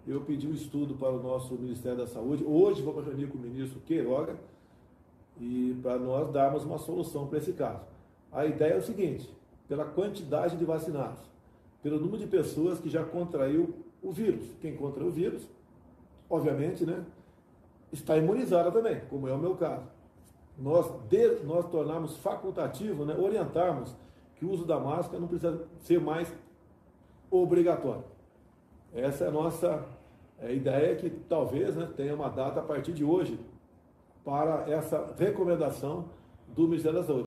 eu pedi um estudo para o nosso Ministério da Saúde. Hoje vou reunir com o ministro Queiroga e para nós darmos uma solução para esse caso. A ideia é o seguinte: pela quantidade de vacinados, pelo número de pessoas que já contraiu o vírus. Quem contraiu o vírus, obviamente, né, está imunizada também, como é o meu caso. Nós tornarmos facultativo, né, orientarmos que o uso da máscara não precisa ser mais obrigatório. Essa é a nossa ideia, que talvez, né, tenha uma data a partir de hoje para essa recomendação do Ministério da Saúde.